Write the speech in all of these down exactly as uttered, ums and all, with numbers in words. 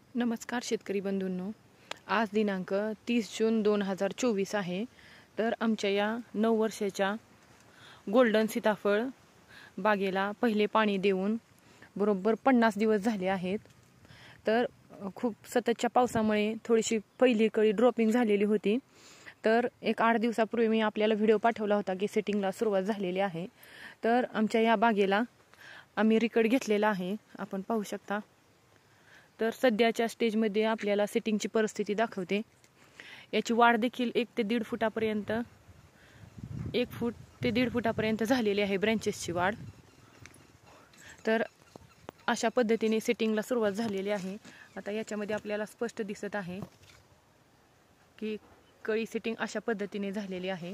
नमस्कार शेतकरी बंधूंनो, आज दिनांक तीस जून दोन हजार चोवीस आहे. तर आमच्या या नऊ वर्षाच्या गोल्डन सीताफळ बागेला पहिले पाणी देऊन बरोबर पन्नास दिवस झाले आहेत. तर खूप सततच्या पावसामुळे थोडीशी पहिली कळी ड्रॉपिंग झालेली होती. तर एक आठ दिवसापूर्वी मी आपल्याला व्हिडिओ पाठवला होता की सेटिंगला सुरुवात झालेली आहे. तर आमच्या या बागेला आम्ही रिकड घेतलेला आहे, आपण पाहू शकता. तर सध्याच्या स्टेजमध्ये आपल्याला सेटिंगची परिस्थिती दाखवते. याची वाढ देखील एक ते दीड फुटापर्यंत एक फूट ते दीड फुटापर्यंत झालेली आहे ब्रँचेसची वाढ. तर अशा पद्धतीने सेटिंगला सुरुवात झालेली आहे. आता याच्यामध्ये आपल्याला स्पष्ट दिसत आहे की कळी सेटिंग अशा पद्धतीने झालेली आहे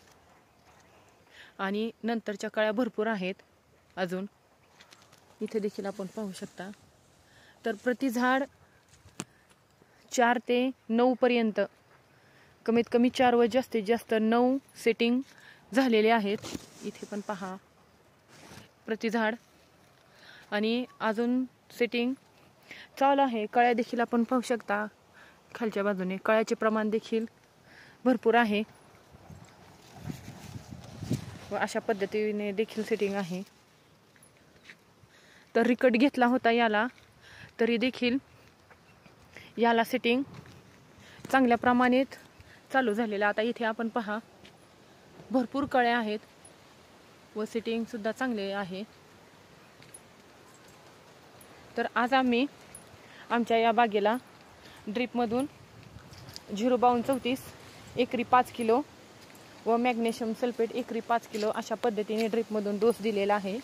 आणि नंतरच्या कळ्या भरपूर आहेत अजून. इथे देखील आपण पाहू शकता. तर प्रति झाड चार ते नऊ पर्यंत कमीत कमी चार व जास्तीत जास्त नऊ सेटिंग झालेले आहेत. इथे पण पहा प्रति झाड, आणि अजून सेटिंग चालू आहे. कळ्या देखील आपण पाहू शकता. खालच्या बाजूने कळ्याचे प्रमाण देखील भरपूर आहे व अशा पद्धतीने देखील सेटिंग आहे. तर रिकट घेतला होता याला, तरी देखील याला सेटिंग चांगल्या प्रमाणात चालू झालेलं. आता इथे आपण पहा भरपूर कळ्या आहेत व सेटिंग सुद्धा चांगले आहे. तर आज आम्ही आमच्या या बागेला ड्रीपमधून झिरो बावन्न चौतीस एकरी पाच किलो व मॅग्नेशियम सल्फेट एकरी पाच किलो अशा पद्धतीने ड्रीपमधून डोस दिलेला आहे.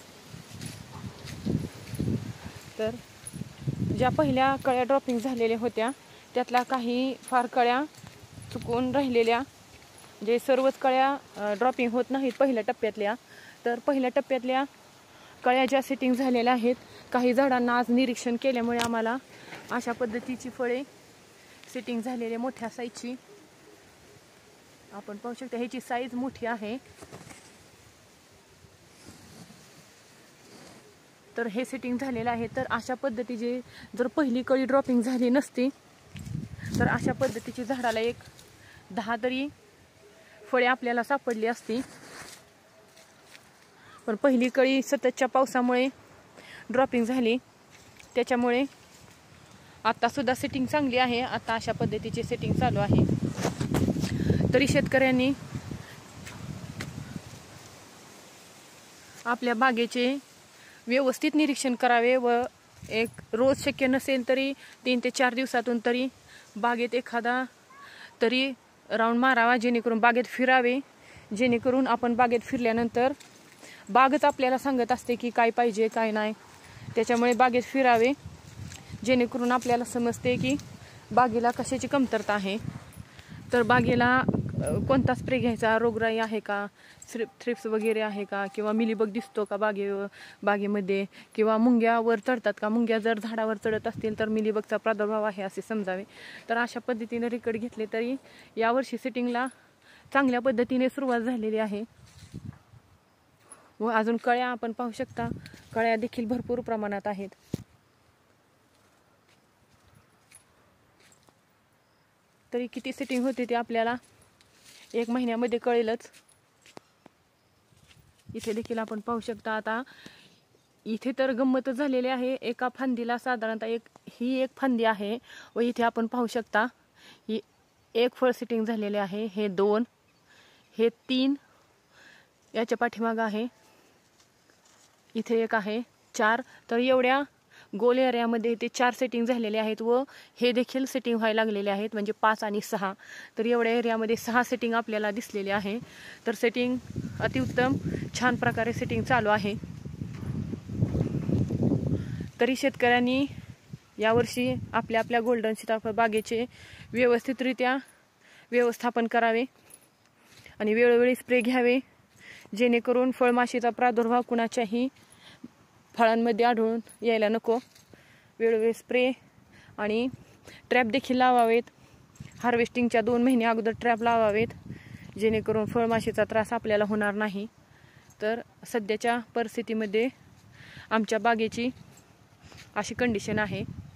तर ज्या पहिल्या कळ्या ड्रॉपिंग झालेल्या होत्या त्यातल्या काही फार कळ्या चुकून राहिलेल्या, जे सर्वच कळ्या ड्रॉपिंग होत नाहीत पहिल्या टप्प्यातल्या. तर पहिल्या टप्प्यातल्या कळ्या ज्या सेटिंग झालेल्या आहेत, काही झाडांना आज निरीक्षण केल्यामुळे आम्हाला अशा पद्धतीची फळे सेटिंग झालेल्या मोठ्या साईजची आपण पाहू शकता. ह्याची साईज मोठी आहे. तर हे सेटिंग झालेलं आहे. तर अशा पद्धतीचे जर पहिली कळी ड्रॉपिंग झाली नसती तर अशा पद्धतीची झाडाला एक दहा तरी फळे आपल्याला सापडली असती. पण पहिली कळी सततच्या पावसामुळे ड्रॉपिंग झाली, त्याच्यामुळे आता सुद्धा सेटिंग चांगली आहे. आता अशा पद्धतीची सेटिंग चालू आहे. तरी शेतकऱ्यांनी आपल्या बागेचे व्यवस्थित निरीक्षण करावे व एक रोज शक्य नसेल तरी तीन ते चार दिवसातून तरी बागेत एखादा तरी राऊंड मारावा, जेणेकरून बागेत फिरावे. जेणेकरून आपण बागेत फिरल्यानंतर बागच आपल्याला सांगत असते की काय पाहिजे काय नाही. त्याच्यामुळे बागेत फिरावे, जेणेकरून आपल्याला समजते की बागेला कशाची कमतरता आहे. तर बागेला कोणता स्प्रे घ्यायचा, रोगराई आहे का, थ्रिप्स वगैरे आहे का, किंवा मिलीबग दिसतो का बागे बागेमध्ये, किंवा मुंग्यावर चढतात का. मुंग्या जर झाडावर चढत असतील तर मिलीबगचा प्रादुर्भाव आहे असे समजावे. तर अशा पद्धतीने रिकड घेतले तरी यावर्षी सेटिंगला चांगल्या पद्धतीने सुरुवात झालेली आहे. व अजून कळ्या आपण पाहू शकता, कळ्या देखील भरपूर प्रमाणात आहेत. तरी किती सेटिंग होते ते आपल्याला एक महिन्यामध्ये कळेलच. इथे देखील आपण पाहू शकता. आता इथे तर गंमत झालेली आहे. एका फांदीला साधारणतः एक ही एक फांदी आहे व इथे आपण पाहू शकता ही एक फळ सेटिंग झालेले आहे. हे दोन, हे तीन, याच्या पाठीमागं आहे, इथे एक आहे, चार. तर एवढ्या गोल एरियामध्ये ते चार सेटिंग झालेले आहेत व हे देखील सेटिंग व्हायला लागलेले आहेत, म्हणजे पाच आणि सहा. तर एवढ्या एरियामध्ये सहा सेटिंग आपल्याला दिसलेले आहे. तर सेटिंग अतिउत्तम छान प्रकारे सेटिंग चालू आहे. तरी शेतकऱ्यांनी यावर्षी आपल्या आपल्या गोल्डन सीताफळ बागेचे व्यवस्थितरित्या व्यवस्थापन करावे आणि वेळोवेळी स्प्रे घ्यावे, जेणेकरून फळमाशीचा प्रादुर्भाव कुणाच्याही फळांमध्ये आढळून यायला नको. वेळोवेळी स्प्रे आणि ट्रॅप देखील लावावेत. हार्वेस्टिंगच्या दोन महिने अगोदर ट्रॅप लावावेत, जेणेकरून फळमाशीचा त्रास आपल्याला होणार नाही. तर सध्याच्या परिस्थितीमध्ये आमच्या बागेची अशी कंडिशन आहे.